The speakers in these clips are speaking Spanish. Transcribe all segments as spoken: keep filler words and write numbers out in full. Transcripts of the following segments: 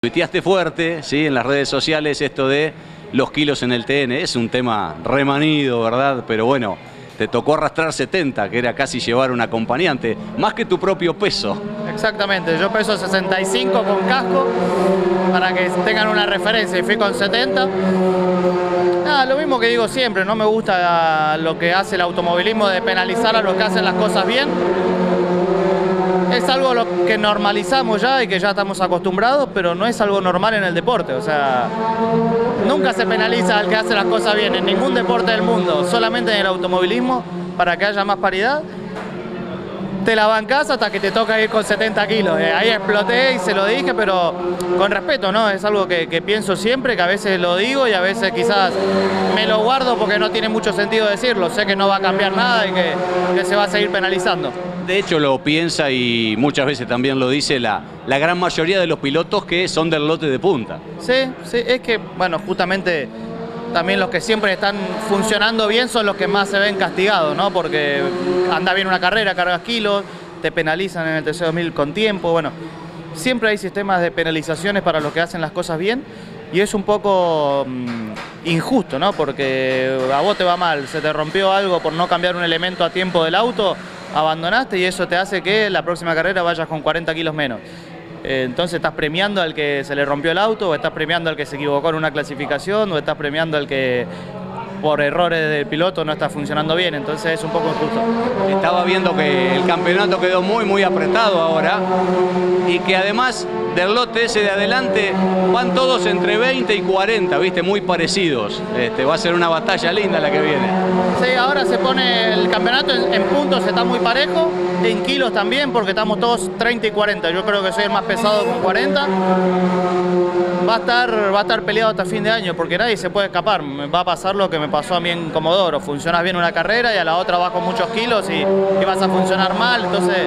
Tuiteaste fuerte, ¿sí?, en las redes sociales esto de los kilos en el T N. Es un tema remanido, ¿verdad? Pero bueno, te tocó arrastrar setenta, que era casi llevar un acompañante, más que tu propio peso. Exactamente, yo peso sesenta y cinco con casco, para que tengan una referencia, y fui con setenta. Nada, lo mismo que digo siempre, no me gusta lo que hace el automovilismo de penalizar a los que hacen las cosas bien. Es algo lo que normalizamos ya y que ya estamos acostumbrados, pero no es algo normal en el deporte. O sea, nunca se penaliza al que hace las cosas bien en ningún deporte del mundo, solamente en el automovilismo, para que haya más paridad. Te la bancás hasta que te toca ir con setenta kilos. Eh, ahí exploté y se lo dije, pero con respeto, ¿no? Es algo que, que pienso siempre, que a veces lo digo y a veces quizás me lo guardo porque no tiene mucho sentido decirlo. Sé que no va a cambiar nada y que, que se va a seguir penalizando. De hecho lo piensa y muchas veces también lo dice la, la gran mayoría de los pilotos que son del lote de punta. Sí, sí, es que, bueno, justamente también los que siempre están funcionando bien son los que más se ven castigados, ¿no? Porque anda bien una carrera, cargas kilos, te penalizan en el T C dos mil con tiempo. Bueno, siempre hay sistemas de penalizaciones para los que hacen las cosas bien y es un poco mmm, injusto, ¿no? Porque a vos te va mal, se te rompió algo por no cambiar un elemento a tiempo del auto, abandonaste y eso te hace que la próxima carrera vayas con cuarenta kilos menos. Entonces estás premiando al que se le rompió el auto, o estás premiando al que se equivocó en una clasificación, o estás premiando al que por errores del piloto no está funcionando bien. Entonces es un poco injusto. Estaba viendo que el campeonato quedó muy muy apretado ahora y que además del lote ese de adelante van todos entre veinte y cuarenta, viste, muy parecidos. Este, va a ser una batalla linda la que viene. Sí, ahora se pone el campeonato en, en puntos, está muy parejo, en kilos también, porque estamos todos treinta y cuarenta. Yo creo que soy el más pesado con cuarenta. Va a estar, va a estar peleado hasta fin de año, porque nadie se puede escapar. Me va a pasar lo que me pasó a mí en Comodoro. Funcionas bien una carrera y a la otra vas con muchos kilos y, y vas a funcionar mal. Entonces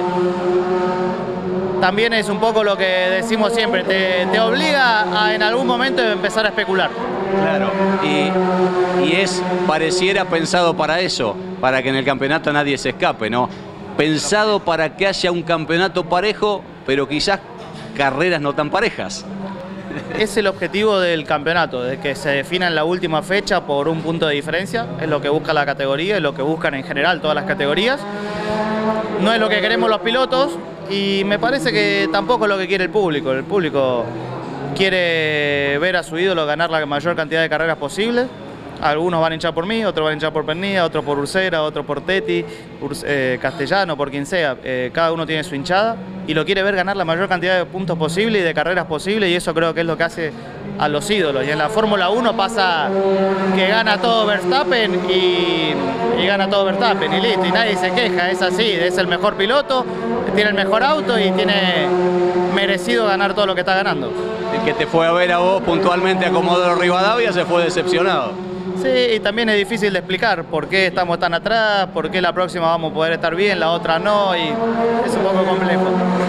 también es un poco lo que decimos siempre, te, te obliga a en algún momento empezar a especular. Claro, y, y es, pareciera pensado para eso, para que en el campeonato nadie se escape, ¿no? Pensado para que haya un campeonato parejo, pero quizás carreras no tan parejas. Es el objetivo del campeonato, de que se defina en la última fecha por un punto de diferencia, es lo que busca la categoría, es lo que buscan en general todas las categorías. No es lo que queremos los pilotos y me parece que tampoco es lo que quiere el público. El público quiere ver a su ídolo ganar la mayor cantidad de carreras posible. Algunos van a hinchar por mí, otros van a hinchar por Pernilla, otros por Ursera, otros por Tetti, Urs eh, Castellano, por quien sea. Eh, cada uno tiene su hinchada y lo quiere ver ganar la mayor cantidad de puntos posible y de carreras posible, y eso creo que es lo que hace a los ídolos. Y en la Fórmula uno pasa que gana todo Verstappen y, y gana todo Verstappen y listo, y nadie se queja, es así, es el mejor piloto, tiene el mejor auto y tiene merecido ganar todo lo que está ganando. El que te fue a ver a vos puntualmente a Comodoro Rivadavia se fue decepcionado. Sí, y también es difícil de explicar por qué estamos tan atrás, por qué la próxima vamos a poder estar bien, la otra no, y es un poco complejo.